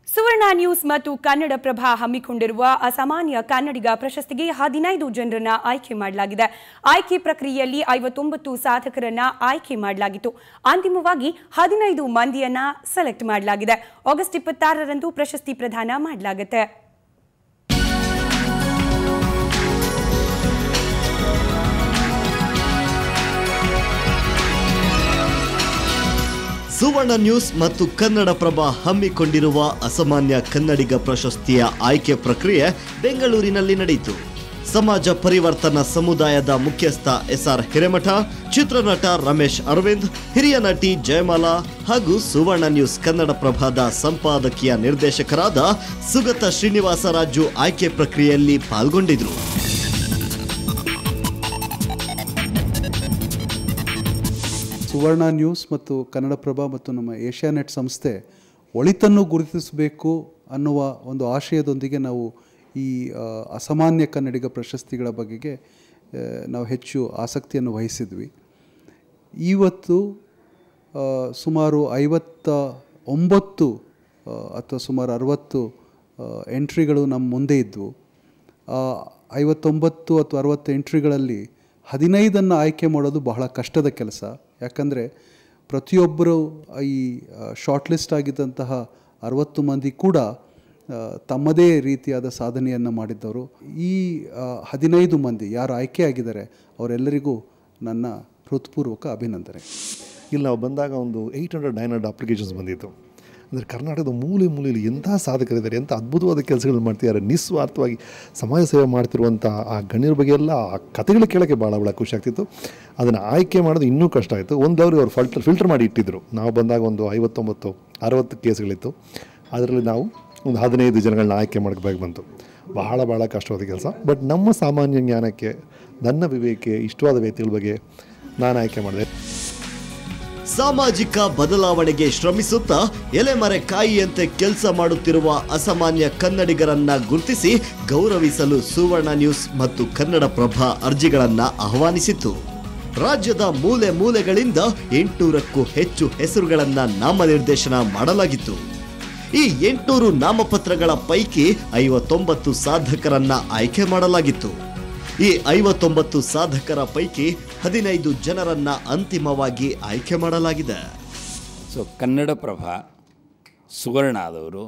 ಸುವರ್ಣ news ಮತ್ತು ಕನ್ನಡಪ್ರಭ ಹಮ್ಮಿಕೊಂಡಿರುವ ಅಸಾಮಾನ್ಯ ಕನ್ನಡಿಗ ಪ್ರಶಸ್ತಿಗೆ 15 ಜನರನ್ನು ಆಯ್ಕೆ ಮಾಡಲಾಗಿದೆ. ಆಯ್ಕೆ ಪ್ರಕ್ರಿಯೆಯಲ್ಲಿ 59 ಸಾಧಕರನ್ನು ಆಯ್ಕೆ ಮಾಡಲಾಗಿತ್ತು. ಅಂತಿಮವಾಗಿ 15 ಮಂದಿಯನ್ನ ಸೆಲೆಕ್ಟ್ ಮಾಡಲಾಗಿದೆ. ಆಗಸ್ಟ್ 26ರಂದು ಪ್ರಶಸ್ತಿ ಪ್ರದಾನ ಮಾಡಲಾಗುತ್ತೆ. ಸುವರ್ಣ ನ್ಯೂಸ್ ಮತ್ತು ಕನ್ನಡಪ್ರಭ ಹಮ್ಮಿಕೊಂಡಿರುವ ಅಸಾಮಾನ್ಯ ಕನ್ನಡಿಗ ಪ್ರಶಸ್ತಿಯ ಆಯ್ಕೆ ಪ್ರಕ್ರಿಯೆ ಬೆಂಗಳೂರಿನಲ್ಲಿ ನಡೆಯಿತು. ಸಮಾಜ ಪರಿವರ್ತನಾ ಸಮುದಾಯದ ಮುಖ್ಯಸ್ಥ ಎಸ್ಆರ್ ಹಿರೇಮಠ, ಚಿತ್ರನಟ ರಮೇಶ್ ಅರವಿಂದ್, ಹಿರಿಯ ನಟಿ ಜಯಮಾಲಾ ಹಾಗೂ ಸುವರ್ಣ ನ್ಯೂಸ್ ಕನ್ನಡಪ್ರಭದ ಸಂಪಾದಕೀಯ ನಿರ್ದೇಶಕರಾದ ಸುಗತ ಶ್ರೀನಿವಾಸರಾಜು ಆಯ್ಕೆ ಪ್ರಕ್ರಿಯೆಯಲ್ಲಿ ಪಾಲ್ಗೊಂಡಿದ್ದರು. ಸುವರ್ಣ ನ್ಯೂಸ್ ಮತ್ತು ಕನ್ನಡಪ್ರಭ ಮತ್ತು ನಮ್ಮ ಏಷ್ಯಾನೆಟ್ ಸಂಸ್ಥೆ ಒಳಿತನ್ನು ಗುರುತಿಸಬೇಕು ಅನ್ನುವ ಒಂದು ಆಶಯದೊಂದಿಗೆ ನಾವು ಈ ಅಸಾಮಾನ್ಯ ಕನ್ನಡಿಗ ಪ್ರಶಸ್ತಿಗಳ ಬಗೆಗೆ ನಾವು ಹೆಚ್ಚು ಆಸಕ್ತಿಯನ್ನು ವಹಿಸಿದ್ವಿ. ಇವತ್ತು ಸುಮಾರು 59 ಅಥವಾ ಸುಮಾರು 60 ಎಂಟ್ರಿಗಳು ನಮ್ಮ ಮುಂದೆ ಇದ್ದವು. 59 ಅಥವಾ 60 ಎಂಟ್ರಿಗಳಲ್ಲಿ 15 ಆಯ್ಕೆ ಮಾಡೋದು ಬಹಳ ಕಷ್ಟದ ಕೆಲಸ. ಯಾಕಂದರೆ ಪ್ರತಿಯೊಬ್ಬರು ಈ ಶಾರ್ಟ್ ಲಿಸ್ಟ್ ಆಗಿದ್ದಂತಹ 60 ಮಂದಿ ಕೂಡ ತಮ್ಮದೇ ರೀತಿಯಾದ ಸಾಧನೆಯನ್ನು ಮಾಡಿದ್ದವರು. ಈ 15 ಮಂದಿ ಯಾರು ಆಯ್ಕೆ ಆಗಿದ್ದಾರೆ ಅವರೆಲ್ಲರಿಗೂ ನನ್ನ ಹೃತ್ಪೂರ್ವಕ ಅಭಿನಂದನೆ. ಇಲ್ಲಿ ನಾವು ಬಂದಾಗ ಒಂದು 800-900 ಅಪ್ಲಿಕೇಶನ್ಸ್ ಬಂದಿತ್ತು. ಅಂದರೆ ಕರ್ನಾಟಕದ ಮೂಲೆ ಮೂಲೆಯಲ್ಲಿ ಎಂಥ ಸಾಧಕರಿದ್ದಾರೆ, ಎಂಥ ಅದ್ಭುತವಾದ ಕೆಲಸಗಳು ಮಾಡ್ತಿದ್ದಾರೆ, ನಿಸ್ವಾರ್ಥವಾಗಿ ಸಮಾಜ ಸೇವೆ ಮಾಡ್ತಿರುವಂಥ ಆ ಗಣ್ಯರ ಬಗ್ಗೆ ಎಲ್ಲ ಆ ಕಥೆಗಳು ಕೇಳೋಕ್ಕೆ ಭಾಳ ಖುಷಿ ಆಗ್ತಿತ್ತು. ಅದನ್ನು ಆಯ್ಕೆ ಮಾಡೋದು ಇನ್ನೂ ಕಷ್ಟ ಆಯಿತು. ಅವ್ರು ಫಿಲ್ಟರ್ ಮಾಡಿ ಇಟ್ಟಿದ್ದರು. ನಾವು ಬಂದಾಗ ಒಂದು 59-60 ಕೇಸ್ಗಳಿತ್ತು. ಅದರಲ್ಲಿ ನಾವು ಒಂದು 15 ಜನಗಳನ್ನ ಆಯ್ಕೆ ಮಾಡಬೇಕು ಬಂತು. ಬಹಳ ಕಷ್ಟವಾದ ಕೆಲಸ. ಬಟ್ ನಮ್ಮ ಸಾಮಾನ್ಯ ಜ್ಞಾನಕ್ಕೆ, ನನ್ನ ವಿವೇಕಕ್ಕೆ ಇಷ್ಟವಾದ ವ್ಯಕ್ತಿಗಳ ಬಗ್ಗೆ ನಾನು ಆಯ್ಕೆ ಮಾಡಿದೆ. ಸಾಮಾಜಿಕ ಬದಲಾವಣೆಗೆ ಶ್ರಮಿಸುತ್ತಾ ಎಲೆಮರೆ ಕಾಯಿಯಂತೆ ಕೆಲಸ ಮಾಡುತ್ತಿರುವ ಅಸಾಮಾನ್ಯ ಕನ್ನಡಿಗರನ್ನ ಗುರುತಿಸಿ ಗೌರವಿಸಲು ಸುವರ್ಣ ನ್ಯೂಸ್ ಮತ್ತು ಕನ್ನಡಪ್ರಭ ಅರ್ಜಿಗಳನ್ನು ಆಹ್ವಾನಿಸಿತು. ರಾಜ್ಯದ ಮೂಲೆ ಮೂಲೆಗಳಿಂದ 800ಕ್ಕೂ ಹೆಚ್ಚು ಹೆಸರುಗಳನ್ನು ನಾಮನಿರ್ದೇಶನ ಮಾಡಲಾಗಿತ್ತು. ಈ 800 ನಾಮಪತ್ರಗಳ ಪೈಕಿ 59 ಸಾಧಕರನ್ನ ಆಯ್ಕೆ ಮಾಡಲಾಗಿತ್ತು. ಈ 59 ಸಾಧಕರ ಪೈಕಿ 15 ಜನರನ್ನ ಅಂತಿಮವಾಗಿ ಆಯ್ಕೆ ಮಾಡಲಾಗಿದೆ. ಕನ್ನಡಪ್ರಭ ಸುವರ್ಣದವರು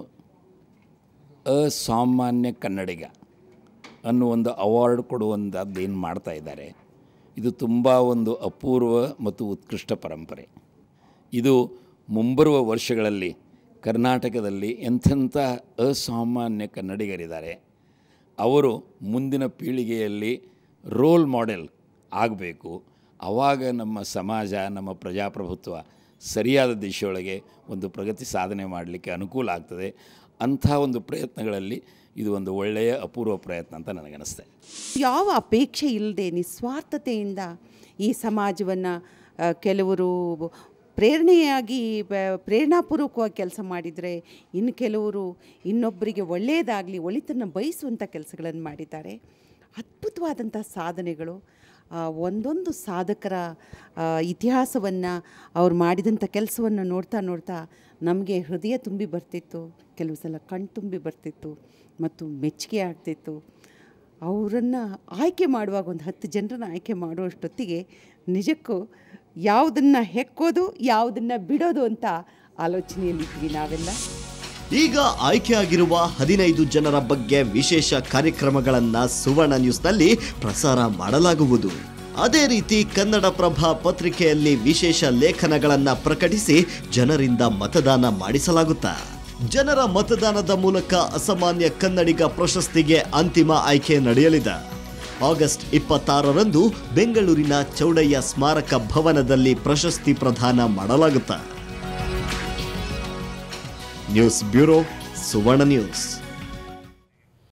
ಅಸಾಮಾನ್ಯ ಕನ್ನಡಿಗ ಅನ್ನೋ ಒಂದು ಅವಾರ್ಡ್ ಕೊಡುವಂಥದ್ದು ಏನು ಮಾಡ್ತಾ ಇದ್ದಾರೆ, ಇದು ತುಂಬ ಒಂದು ಅಪೂರ್ವ ಮತ್ತು ಉತ್ಕೃಷ್ಟ ಪರಂಪರೆ. ಇದು ಮುಂಬರುವ ವರ್ಷಗಳಲ್ಲಿ ಕರ್ನಾಟಕದಲ್ಲಿ ಎಂಥೆಂಥ ಅಸಾಮಾನ್ಯ ಕನ್ನಡಿಗರಿದ್ದಾರೆ, ಅವರು ಮುಂದಿನ ಪೀಳಿಗೆಯಲ್ಲಿ ರೋಲ್ ಮಾಡೆಲ್ ಆಗಬೇಕು. ಆವಾಗ ನಮ್ಮ ಸಮಾಜ, ನಮ್ಮ ಪ್ರಜಾಪ್ರಭುತ್ವ ಸರಿಯಾದ ದಿಶೆಯೊಳಗೆ ಒಂದು ಪ್ರಗತಿ ಸಾಧನೆ ಮಾಡಲಿಕ್ಕೆ ಅನುಕೂಲ ಆಗ್ತದೆ. ಅಂಥ ಒಂದು ಪ್ರಯತ್ನಗಳಲ್ಲಿ ಇದು ಒಂದು ಒಳ್ಳೆಯ ಅಪೂರ್ವ ಪ್ರಯತ್ನ ಅಂತ ನನಗನ್ನಿಸ್ತೆ. ಯಾವ ಅಪೇಕ್ಷೆ ಇಲ್ಲದೆ ನಿಸ್ವಾರ್ಥತೆಯಿಂದ ಈ ಸಮಾಜವನ್ನು ಕೆಲವರು ಪ್ರೇರಣೆಯಾಗಿ ಪ್ರೇರಣಾಪೂರ್ವಕವಾಗಿ ಕೆಲಸ ಮಾಡಿದರೆ, ಇನ್ನು ಕೆಲವರು ಇನ್ನೊಬ್ಬರಿಗೆ ಒಳ್ಳೆಯದಾಗಲಿ, ಒಳಿತನ್ನು ಬಯಸುವಂಥ ಕೆಲಸಗಳನ್ನು ಮಾಡಿದ್ದಾರೆ. ಅದ್ಭುತವಾದಂಥ ಸಾಧನೆಗಳು. ಒಂದೊಂದು ಸಾಧಕರ ಇತಿಹಾಸವನ್ನು, ಅವ್ರು ಮಾಡಿದಂಥ ಕೆಲಸವನ್ನು ನೋಡ್ತಾ ನಮಗೆ ಹೃದಯ ತುಂಬಿ ಬರ್ತಿತ್ತು, ಕೆಲವು ಸಲ ಕಣ್ಣು ತುಂಬಿ ಬರ್ತಿತ್ತು ಮತ್ತು ಮೆಚ್ಚುಗೆ ಆಗ್ತಿತ್ತು. ಅವರನ್ನು ಆಯ್ಕೆ ಮಾಡುವಾಗ ಒಂದು 10 ಜನರನ್ನು ಆಯ್ಕೆ ಮಾಡುವಷ್ಟೊತ್ತಿಗೆ ನಿಜಕ್ಕೂ ಯಾವುದನ್ನು ಹೆಕ್ಕೋದು ಯಾವುದನ್ನು ಬಿಡೋದು ಅಂತ ಆಲೋಚನೆಯಲ್ಲಿದ್ವಿ ನಾವೆಲ್ಲ. ಈಗ ಆಯ್ಕೆಯಾಗಿರುವ 15 ಜನರ ಬಗ್ಗೆ ವಿಶೇಷ ಕಾರ್ಯಕ್ರಮಗಳನ್ನು ಸುವರ್ಣ ನ್ಯೂಸ್ನಲ್ಲಿ ಪ್ರಸಾರ ಮಾಡಲಾಗುವುದು. ಅದೇ ರೀತಿ ಕನ್ನಡಪ್ರಭ ಪತ್ರಿಕೆಯಲ್ಲಿ ವಿಶೇಷ ಲೇಖನಗಳನ್ನು ಪ್ರಕಟಿಸಿ ಜನರಿಂದ ಮತದಾನ ಮಾಡಿಸಲಾಗುತ್ತಾ. ಜನರ ಮತದಾನದ ಮೂಲಕ ಅಸಾಮಾನ್ಯ ಕನ್ನಡಿಗ ಪ್ರಶಸ್ತಿಗೆ ಅಂತಿಮ ಆಯ್ಕೆ ನಡೆಯಲಿದೆ. ಆಗಸ್ಟ್ 26ರಂದು ಬೆಂಗಳೂರಿನ ಚೌಡಯ್ಯ ಸ್ಮಾರಕ ಭವನದಲ್ಲಿ ಪ್ರಶಸ್ತಿ ಪ್ರದಾನ ಮಾಡಲಾಗುತ್ತದೆ. News bureau, Suvarna news.